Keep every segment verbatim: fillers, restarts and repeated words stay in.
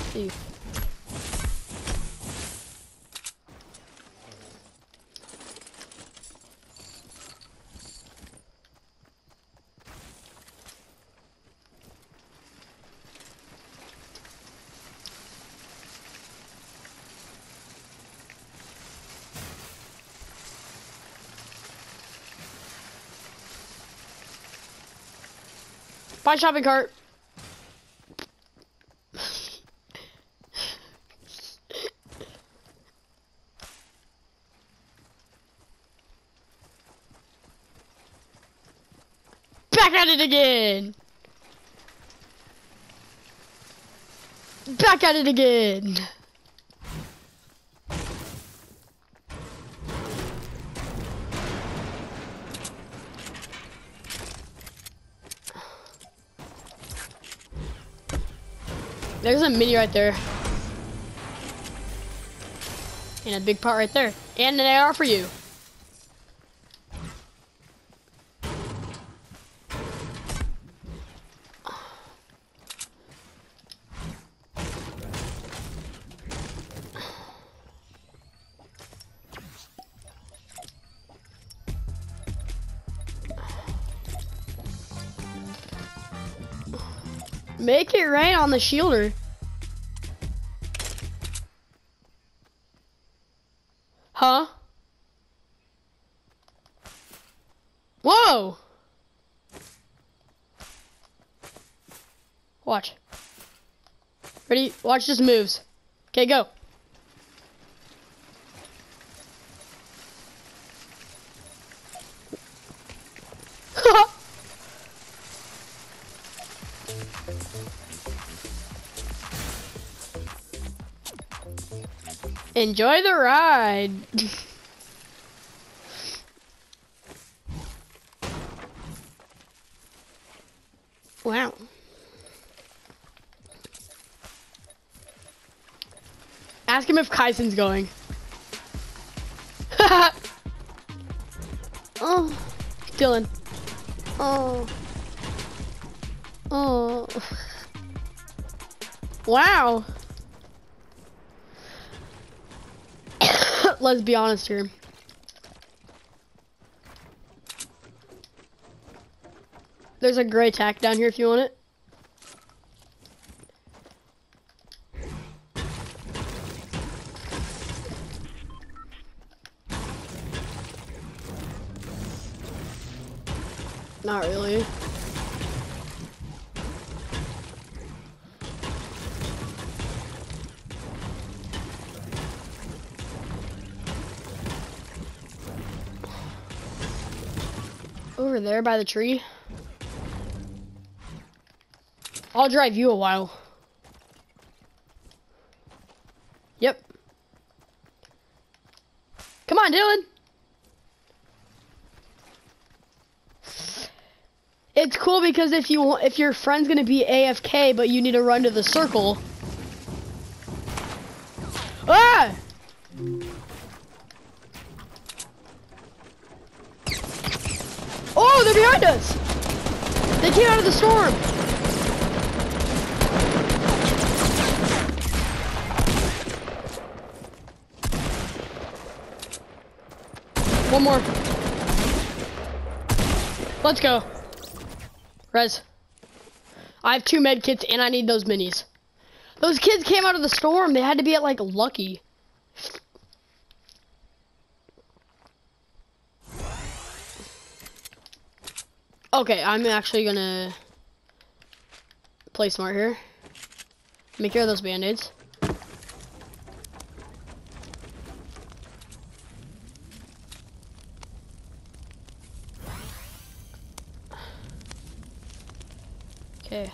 See. Bye, shopping cart. Back at it again. Back at it again. There's a mini right there. And a big part right there. And an A R for you. Make it rain on the shielder. Huh? Whoa! Watch. Ready? Watch this moves. Okay, go. Enjoy the ride. Wow. Ask him if Kaisen's going. Oh, Dylan. Oh. Oh. Wow. Let's be honest here. There's a gray tack down here if you want it. Not really. Over there by the tree. I'll drive you a while. Yep. Come on, Dylan. It's cool because if you want, if your friend's gonna be A F K, but you need to run to the circle. Ah! Oh, they're behind us! They came out of the storm! One more. Let's go. Rez. I have two med kits and I need those minis. Those kids came out of the storm. They had to be at like Lucky. Okay, I'm actually gonna play smart here. Make care of those band-aids. Okay.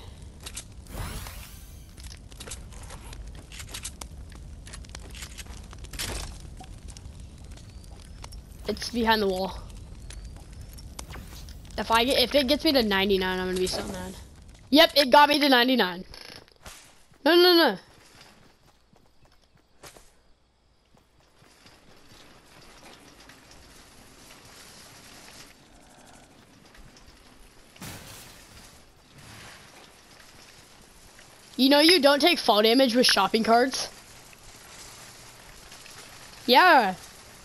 It's behind the wall. If I get, if it gets me to ninety-nine, I'm gonna be so mad. Yep, it got me to ninety-nine. No, no, no. You know you don't take fall damage with shopping carts? Yeah.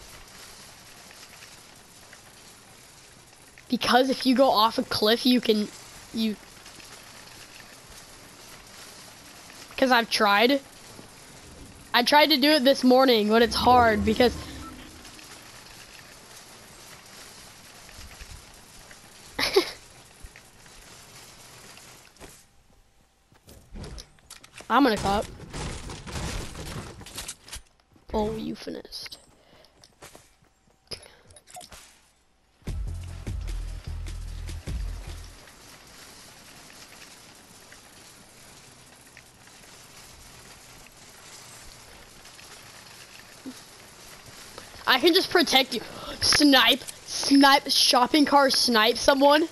Because if you go off a cliff, you can, you, because I've tried. I tried to do it this morning, but it's hard because I'm gonna cop. Oh, you finished. I can just protect you. Snipe, snipe, shopping car, snipe someone.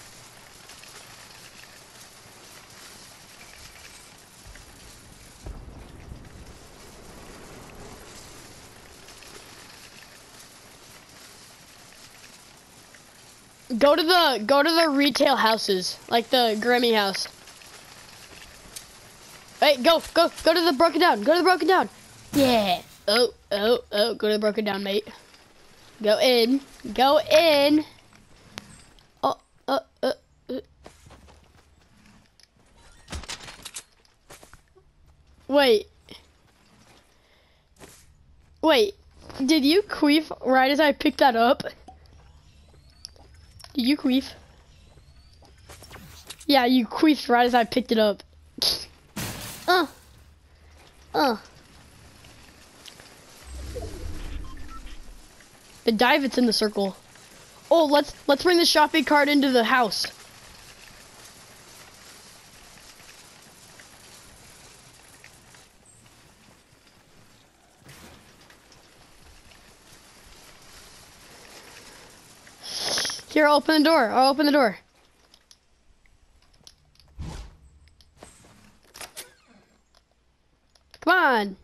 Go to the go to the retail houses, like the Grammy house. Hey, go, go, go to the broken down. Go to the broken down. Yeah. Oh, oh, oh. Go to the broken down, mate. Go in. Go in. Oh, uh, uh, uh. Wait. Wait. Did you queef right as I picked that up? Did you queef? Yeah, you queefed right as I picked it up. Uh. Uh. The dive, it's in the circle. Oh, let's let's bring the shopping cart into the house. Here, I'll open the door. I'll open the door. Come on.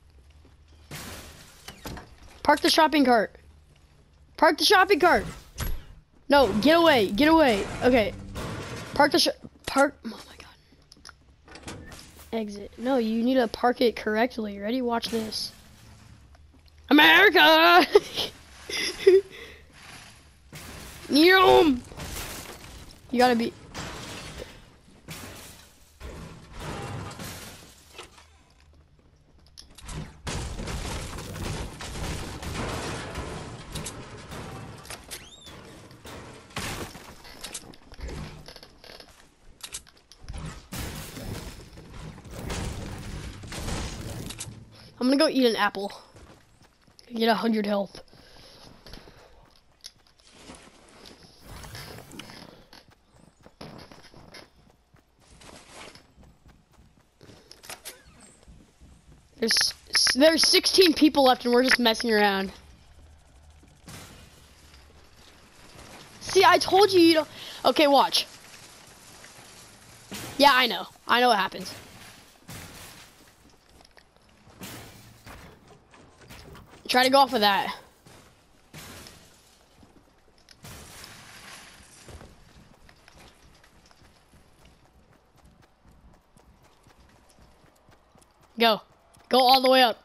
Park the shopping cart. Park the shopping cart. No, get away. Get away. Okay. Park the sh park. Oh my god. Exit. No, you need to park it correctly. Ready? Watch this. America! Neom! You gotta be. I'm gonna go eat an apple. Get a hundred health. There's there's sixteen people left and we're just messing around. See, I told you you don't. Okay, watch. Yeah, I know. I know what happens. Try to go off of that. Go. Go all the way up.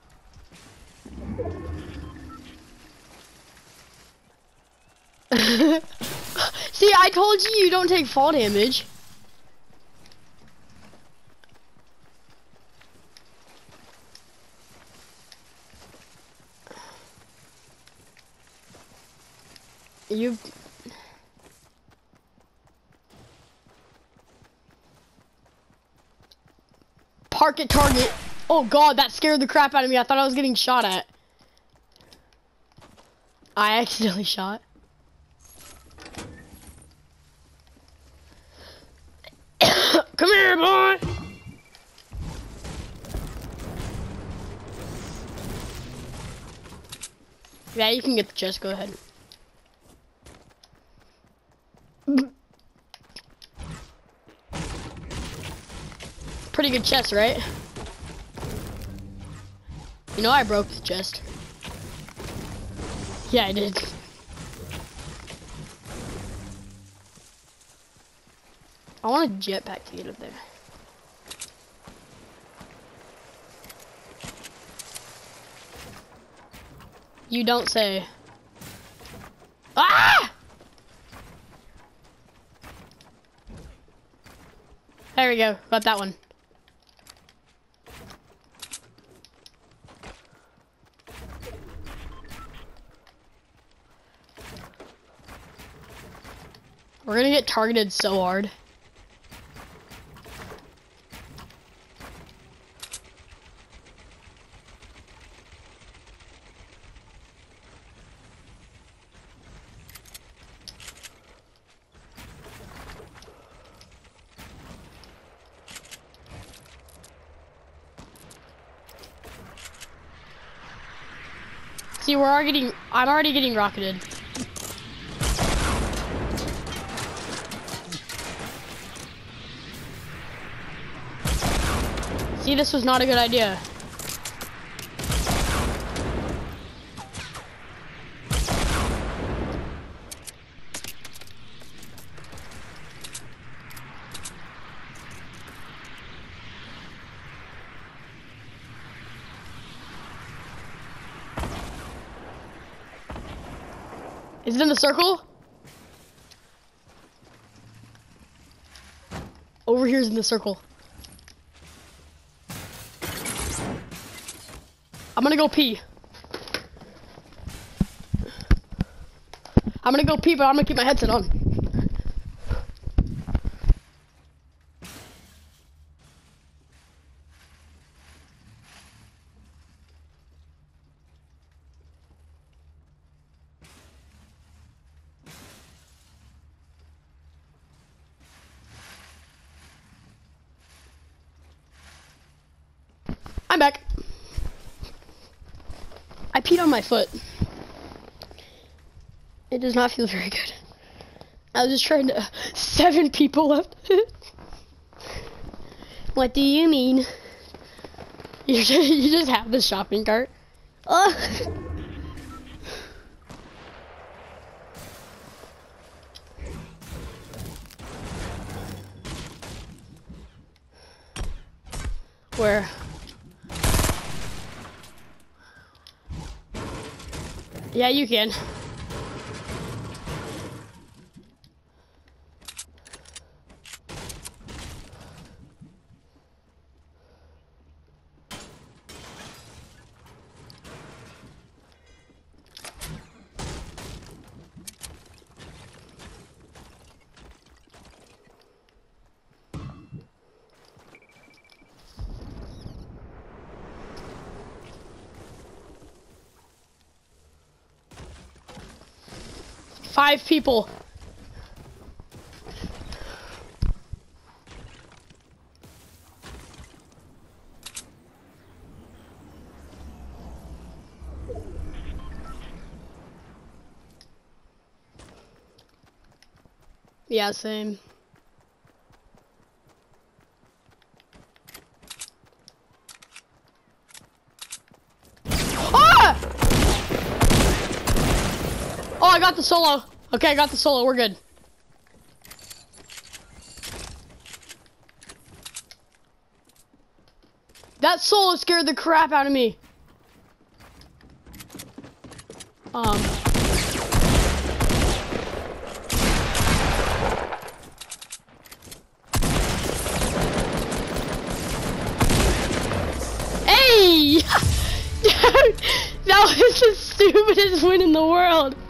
See, I told you you don't take fall damage. You... Park at target. Oh god, that scared the crap out of me. I thought I was getting shot at. I accidentally shot. Come here, boy! Yeah, you can get the chest. Go ahead. Pretty good chest, right? You know I broke the chest. Yeah, I did. I want a jetpack to get up there. You don't say. Ah! There we go. Got that one. We're gonna get targeted so hard. See, we're already getting, I'm already getting rocketed. See, this was not a good idea. Is it in the circle? Over here's in the circle. I'm gonna go pee. I'm gonna go pee, but I'm gonna keep my headset on. I'm back. I peed on my foot. It does not feel very good. I was just trying to... Seven people left. What do you mean? You just, you just have the shopping cart. Oh. Where? Yeah, you can. Five people. Yeah, same. Ah! Oh, I got the solo. Okay, I got the solo. We're good. That solo scared the crap out of me. Um. Hey! Dude, that was the stupidest win in the world.